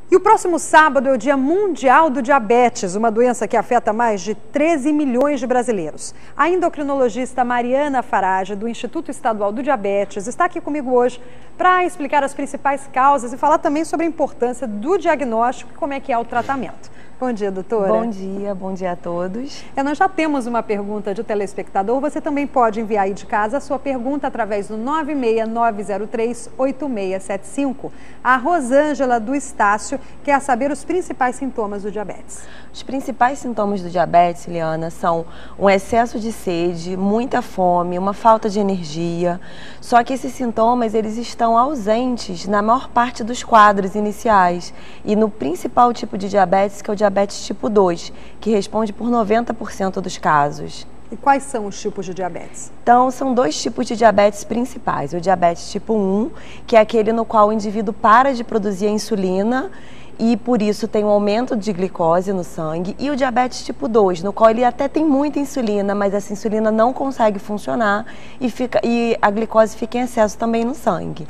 E o próximo sábado é o Dia Mundial do Diabetes, uma doença que afeta mais de 13 milhões de brasileiros. A endocrinologista Mariana Farage, do Instituto Estadual do Diabetes, está aqui comigo hoje para explicar as principais causas e falar também sobre a importância do diagnóstico e como é que é o tratamento. Bom dia, doutora. Bom dia a todos. Nós já temos uma pergunta de telespectador. Você também pode enviar aí de casa a sua pergunta através do 96903-8675. A Rosângela do Estácio quer saber os principais sintomas do diabetes. Os principais sintomas do diabetes, Liana, são um excesso de sede, muita fome, uma falta de energia. Só que esses sintomas, eles estão ausentes na maior parte dos quadros iniciais e no principal tipo de diabetes, que é o diabetes tipo 2, que responde por 90% dos casos. E quais são os tipos de diabetes? Então, são dois tipos de diabetes principais. O diabetes tipo 1, que é aquele no qual o indivíduo para de produzir a insulina e por isso tem um aumento de glicose no sangue, e o diabetes tipo 2, no qual ele até tem muita insulina, mas essa insulina não consegue funcionar e a glicose fica em excesso também no sangue.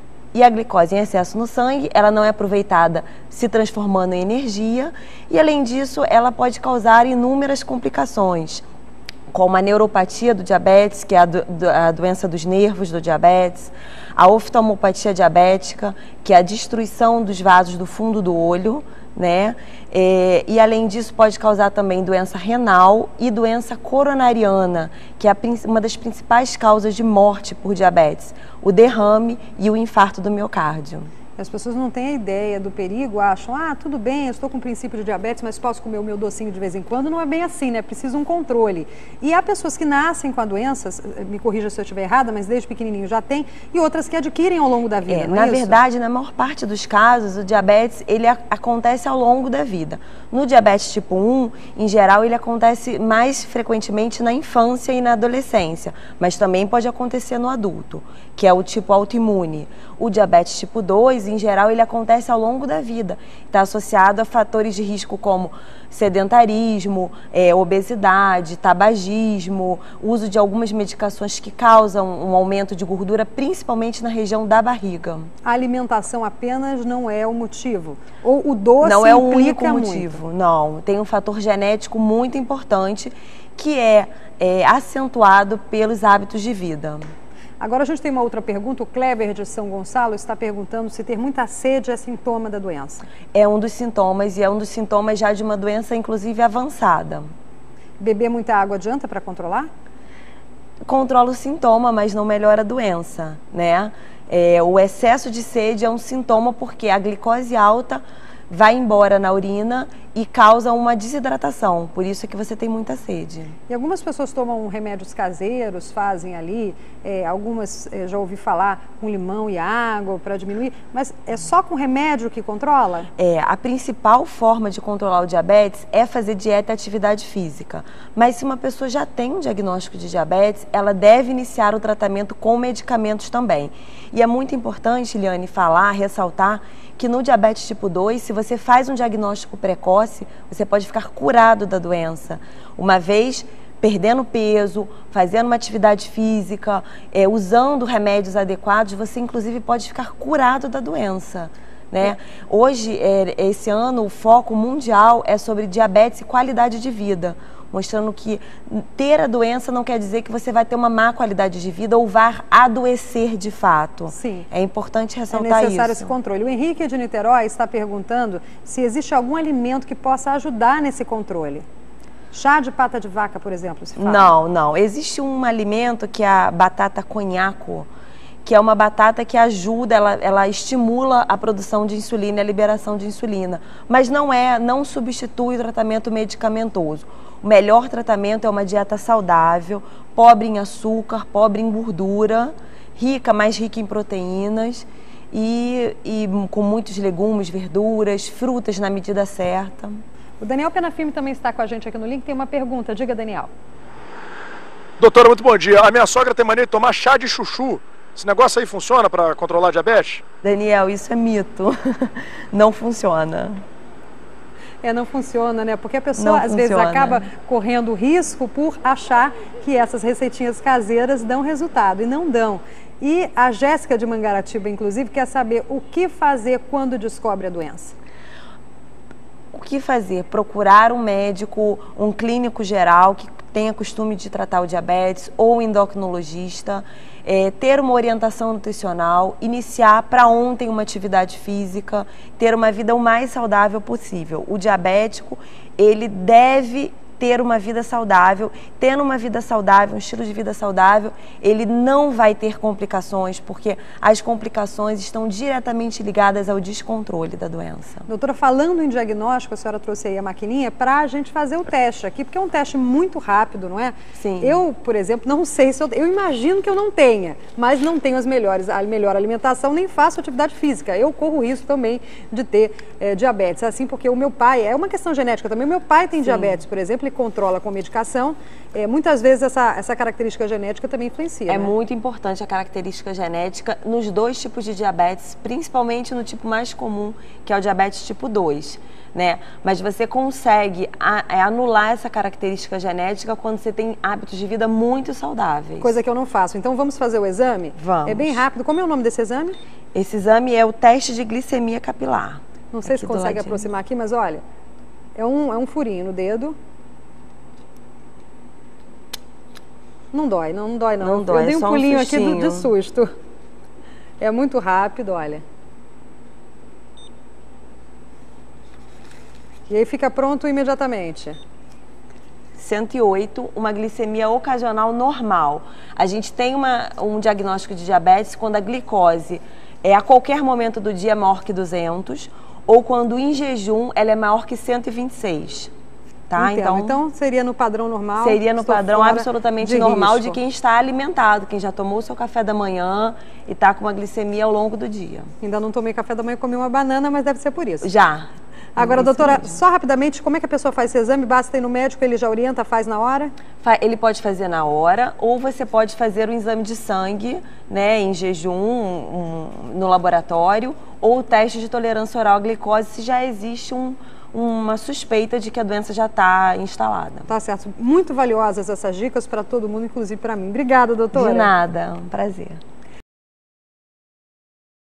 E a glicose em excesso no sangue, ela não é aproveitada, se transformando em energia, e além disso, ela pode causar inúmeras complicações, como a neuropatia do diabetes, que é a doença dos nervos do diabetes, a oftalmopatia diabética, que é a destruição dos vasos do fundo do olho, né? E além disso pode causar também doença renal e doença coronariana, que é uma das principais causas de morte por diabetes, o derrame e o infarto do miocárdio. As pessoas não têm a ideia do perigo, acham, tudo bem, eu estou com princípio de diabetes, mas posso comer o meu docinho de vez em quando. Não é bem assim, né? Precisa um controle. E há pessoas que nascem com a doença, me corrija se eu estiver errada, mas desde pequenininho já tem, e outras que adquirem ao longo da vida, não é Na isso? verdade, na maior parte dos casos, o diabetes, ele acontece ao longo da vida. No diabetes tipo 1, em geral, ele acontece mais frequentemente na infância e na adolescência, mas também pode acontecer no adulto, que é o tipo autoimune. O diabetes tipo 2, em geral, ele acontece ao longo da vida. Está associado a fatores de risco como sedentarismo, obesidade, tabagismo, uso de algumas medicações que causam um aumento de gordura, principalmente na região da barriga. A alimentação apenas não é o motivo? Ou o doce não é o único muito? motivo, não. Tem um fator genético muito importante que é acentuado pelos hábitos de vida. Agora a gente tem uma outra pergunta, o Kleber de São Gonçalo está perguntando se ter muita sede é sintoma da doença. É um dos sintomas e é um dos sintomas já de uma doença inclusive avançada. Beber muita água adianta para controlar? Controla o sintoma, mas não melhora a doença, né? O excesso de sede é um sintoma porque a glicose alta vai embora na urina e causa uma desidratação, por isso é que você tem muita sede. E algumas pessoas tomam remédios caseiros, fazem ali, algumas já ouvi falar com limão e água para diminuir, mas é só com remédio que controla? A principal forma de controlar o diabetes é fazer dieta e atividade física, mas se uma pessoa já tem um diagnóstico de diabetes, ela deve iniciar o tratamento com medicamentos também. E é muito importante, Liane, ressaltar que no diabetes tipo 2, se você faz um diagnóstico precoce, você pode ficar curado da doença. Uma vez perdendo peso, fazendo uma atividade física, usando remédios adequados, você inclusive pode ficar curado da doença, né? Hoje, esse ano, o foco mundial é sobre diabetes e qualidade de vida, mostrando que ter a doença não quer dizer que você vai ter uma má qualidade de vida ou vai adoecer de fato. Sim. É importante ressaltar isso. É necessário esse controle. O Henrique de Niterói está perguntando se existe algum alimento que possa ajudar nesse controle. Chá de pata de vaca, por exemplo, se fala? Não. Existe um alimento que é a batata conhaco, que é uma batata que ajuda, ela estimula a produção de insulina e a liberação de insulina, mas não substitui o tratamento medicamentoso. O melhor tratamento é uma dieta saudável, pobre em açúcar, pobre em gordura, mais rica em proteínas e com muitos legumes, verduras, frutas na medida certa. O Daniel Penafirme também está com a gente aqui no link, tem uma pergunta. Diga, Daniel. Doutora, muito bom dia. A minha sogra tem mania de tomar chá de chuchu. Esse negócio aí funciona para controlar a diabetes? Daniel, isso é mito. Não funciona. Não funciona, né? Porque a pessoa às vezes acaba correndo risco por achar que essas receitinhas caseiras dão resultado e não dão. E a Jéssica de Mangaratiba, inclusive, quer saber o que fazer quando descobre a doença. o que fazer? Procurar um médico, um clínico geral que tenha costume de tratar o diabetes ou um endocrinologista, ter uma orientação nutricional, iniciar para ontem uma atividade física, ter uma vida o mais saudável possível. O diabético, ele deve ter uma vida saudável, tendo uma vida saudável, um estilo de vida saudável, ele não vai ter complicações, porque as complicações estão diretamente ligadas ao descontrole da doença. Doutora, falando em diagnóstico, a senhora trouxe aí a maquininha para a gente fazer o teste aqui, porque é um teste muito rápido, não é? Sim. Eu, por exemplo, não sei se eu imagino que eu não tenha, mas não tenho a melhor alimentação, nem faço atividade física. Eu corro risco também de ter diabetes, assim, porque o meu pai, é uma questão genética também, o meu pai tem diabetes, por exemplo, controla com medicação, muitas vezes essa característica genética também influencia. É muito importante a característica genética nos dois tipos de diabetes, principalmente no tipo mais comum, que é o diabetes tipo 2, né? Mas você consegue anular essa característica genética quando você tem hábitos de vida muito saudáveis. Coisa que eu não faço. Então vamos fazer o exame? Vamos. É bem rápido. Como é o nome desse exame? Esse exame é o teste de glicemia capilar. Não sei se consegue aproximar aqui, mas olha, é um furinho no dedo. Não dói, não dói não. Não dói, eu dei um pulinho aqui de sustinho. susto. É muito rápido, olha. E aí fica pronto imediatamente. 108, uma glicemia ocasional normal. A gente tem um diagnóstico de diabetes quando a glicose a qualquer momento do dia é maior que 200 ou quando em jejum ela é maior que 126. Tá? Então seria no padrão normal? Seria no padrão absolutamente normal risco. de quem está alimentado, quem já tomou o seu café da manhã e está com uma glicemia ao longo do dia. Ainda não tomei café da manhã, comi uma banana, mas deve ser por isso. Já. Agora, doutora, só rapidamente, como é que a pessoa faz esse exame? Basta ir no médico, ele já orienta, faz na hora? Ele pode fazer na hora ou você pode fazer um exame de sangue, né, em jejum, no laboratório, ou o teste de tolerância oral à glicose se já existe uma suspeita de que a doença já está instalada. Tá certo. Muito valiosas essas dicas para todo mundo, inclusive para mim. Obrigada, doutora. De nada, um prazer.